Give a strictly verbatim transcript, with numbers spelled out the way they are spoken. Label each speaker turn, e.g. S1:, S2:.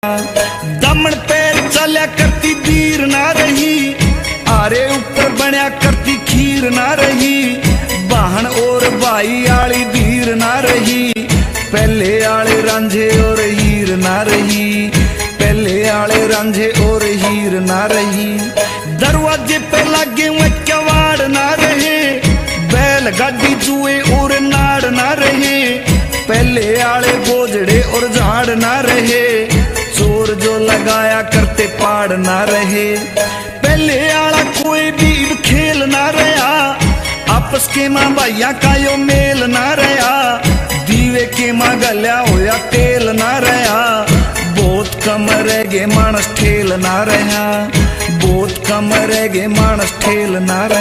S1: दमन पैर चल्या करती दीर ना रही, आरे ऊपर बनया करती खीर ना रही। बहन और भाई आली धीर ना रही, पहले आले रांझे और हीर ना रही, पहले आले रांझे और हीर ना रही। दरवाजे पे लागे हुए कवाड़ ना रहे, बैल गाड़ी जुए और नाड़ ना रहे, पहले आले बोझड़े और झाड़ ना रहे, चोर जो लगाया करते पाड़ ना रहे। पहले आला कोई भी खेल ना रहा, आपस के माँ भैया का यो मेल ना रहा, दीवे के माँ गल्या होया तेल ना रहा। बहुत कम रह गे मानस ठेल ना रहा, बहुत कम रह गे मानस ठेल ना रहा।